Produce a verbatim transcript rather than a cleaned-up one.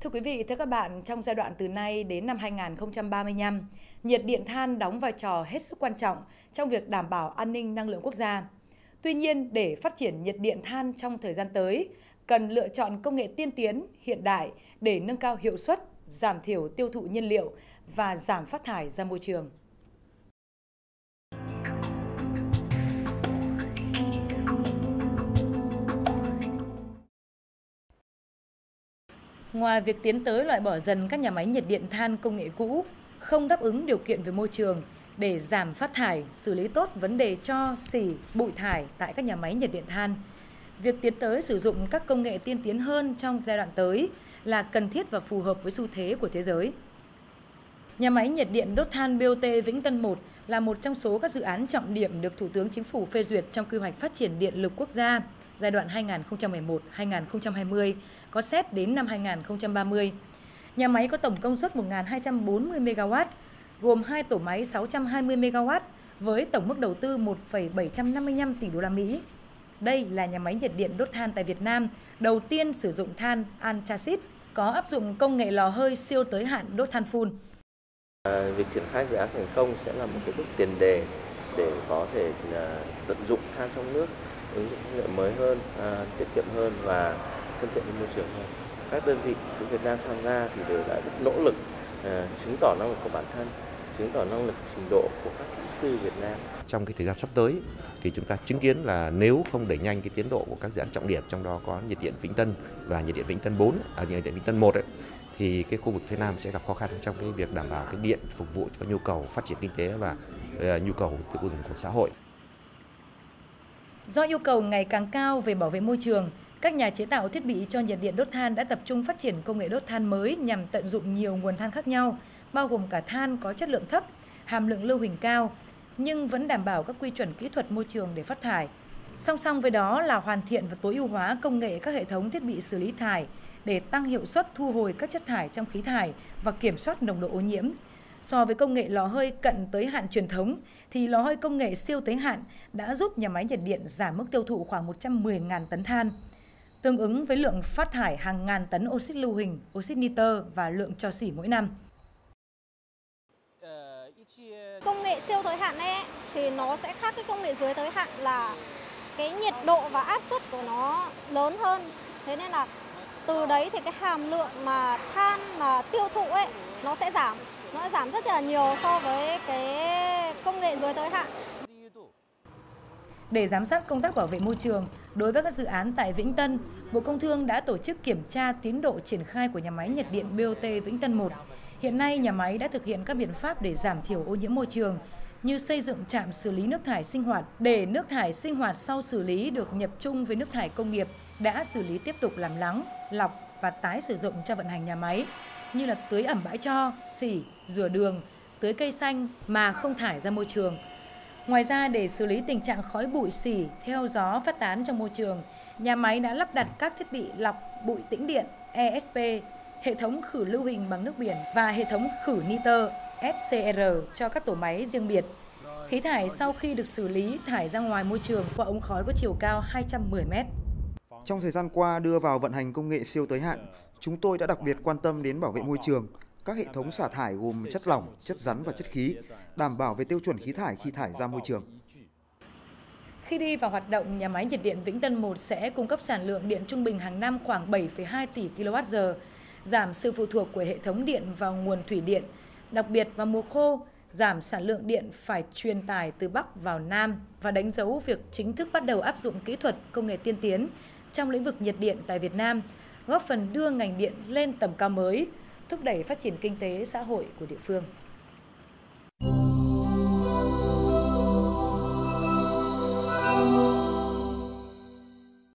Thưa quý vị, thưa các bạn, trong giai đoạn từ nay đến năm hai nghìn không trăm ba mươi lăm, nhiệt điện than đóng vai trò hết sức quan trọng trong việc đảm bảo an ninh năng lượng quốc gia. Tuy nhiên, để phát triển nhiệt điện than trong thời gian tới, cần lựa chọn công nghệ tiên tiến, hiện đại để nâng cao hiệu suất, giảm thiểu tiêu thụ nhiên liệu và giảm phát thải ra môi trường. Ngoài việc tiến tới loại bỏ dần các nhà máy nhiệt điện than công nghệ cũ, không đáp ứng điều kiện về môi trường để giảm phát thải, xử lý tốt vấn đề tro, xỉ, bụi thải tại các nhà máy nhiệt điện than, việc tiến tới sử dụng các công nghệ tiên tiến hơn trong giai đoạn tới là cần thiết và phù hợp với xu thế của thế giới. Nhà máy nhiệt điện đốt than bê o tê Vĩnh Tân một là một trong số các dự án trọng điểm được Thủ tướng Chính phủ phê duyệt trong quy hoạch phát triển điện lực quốc gia giai đoạn hai nghìn không trăm mười một đến hai nghìn không trăm hai mươi, có xét đến năm hai nghìn không trăm ba mươi. Nhà máy có tổng công suất một nghìn hai trăm bốn mươi mê ga oát, gồm hai tổ máy sáu trăm hai mươi mê ga oát với tổng mức đầu tư một phẩy bảy trăm năm mươi lăm tỷ đô la Mỹ. Đây là nhà máy nhiệt điện đốt than tại Việt Nam đầu tiên sử dụng than anthracite, có áp dụng công nghệ lò hơi siêu tới hạn đốt than phun. À, việc triển khai dự án thành công sẽ là một cái bước tiền đề để có thể à, tận dụng than trong nước, ứng dụng công nghệ mới hơn, à, tiết kiệm hơn và thân thiện với môi trường hơn. Các đơn vị phía Việt Nam tham gia thì đều đã rất nỗ lực à, chứng tỏ năng lực của bản thân, chứng tỏ năng lực trình độ của các kỹ sư Việt Nam. Trong cái thời gian sắp tới thì chúng ta chứng kiến là nếu không đẩy nhanh cái tiến độ của các dự án trọng điểm, trong đó có nhiệt điện Vĩnh Tân và nhiệt điện Vĩnh Tân bốn, à, nhiệt điện Vĩnh Tân một ấy, thì cái khu vực phía Nam sẽ gặp khó khăn trong cái việc đảm bảo cái điện phục vụ cho nhu cầu phát triển kinh tế và uh, nhu cầu tiêu dùng của xã hội. Do yêu cầu ngày càng cao về bảo vệ môi trường, các nhà chế tạo thiết bị cho nhiệt điện đốt than đã tập trung phát triển công nghệ đốt than mới nhằm tận dụng nhiều nguồn than khác nhau, bao gồm cả than có chất lượng thấp, hàm lượng lưu huỳnh cao, nhưng vẫn đảm bảo các quy chuẩn kỹ thuật môi trường để phát thải. Song song với đó là hoàn thiện và tối ưu hóa công nghệ các hệ thống thiết bị xử lý thải để tăng hiệu suất thu hồi các chất thải trong khí thải và kiểm soát nồng độ ô nhiễm. So với công nghệ lò hơi cận tới hạn truyền thống, thì lò hơi công nghệ siêu tới hạn đã giúp nhà máy nhiệt điện giảm mức tiêu thụ khoảng một trăm mười nghìn tấn than, tương ứng với lượng phát thải hàng ngàn tấn oxit lưu huỳnh, oxit nitơ và lượng tro xỉ mỗi năm. Công nghệ siêu tới hạn ấy thì nó sẽ khác cái công nghệ dưới tới hạn là cái nhiệt độ và áp suất của nó lớn hơn. Thế nên là từ đấy thì cái hàm lượng mà than mà tiêu thụ ấy nó sẽ giảm, nó sẽ giảm rất là nhiều so với cái công nghệ dưới tới hạn. Để giám sát công tác bảo vệ môi trường đối với các dự án tại Vĩnh Tân, Bộ Công Thương đã tổ chức kiểm tra tiến độ triển khai của nhà máy nhiệt điện bê o tê Vĩnh Tân một. Hiện nay, nhà máy đã thực hiện các biện pháp để giảm thiểu ô nhiễm môi trường, như xây dựng trạm xử lý nước thải sinh hoạt để nước thải sinh hoạt sau xử lý được nhập chung với nước thải công nghiệp đã xử lý tiếp tục làm lắng, lọc và tái sử dụng cho vận hành nhà máy, như là tưới ẩm bãi tro, xỉ, rửa đường, tưới cây xanh mà không thải ra môi trường. Ngoài ra, để xử lý tình trạng khói bụi xỉ theo gió phát tán trong môi trường, nhà máy đã lắp đặt các thiết bị lọc bụi tĩnh điện E ét pê, hệ thống khử lưu huỳnh bằng nước biển và hệ thống khử nitơ ét xê rờ cho các tổ máy riêng biệt. Khí thải sau khi được xử lý thải ra ngoài môi trường qua ống khói có chiều cao hai trăm mười mét. Trong thời gian qua đưa vào vận hành công nghệ siêu tới hạn, chúng tôi đã đặc biệt quan tâm đến bảo vệ môi trường. Các hệ thống xả thải gồm chất lỏng, chất rắn và chất khí, đảm bảo về tiêu chuẩn khí thải khi thải ra môi trường. Khi đi vào hoạt động, nhà máy nhiệt điện Vĩnh Tân một sẽ cung cấp sản lượng điện trung bình hàng năm khoảng bảy phẩy hai tỷ ki lô oát giờ, giảm sự phụ thuộc của hệ thống điện vào nguồn thủy điện, đặc biệt vào mùa khô, giảm sản lượng điện phải truyền tải từ Bắc vào Nam và đánh dấu việc chính thức bắt đầu áp dụng kỹ thuật công nghệ tiên tiến trong lĩnh vực nhiệt điện tại Việt Nam, góp phần đưa ngành điện lên tầm cao mới, thúc đẩy phát triển kinh tế xã hội của địa phương.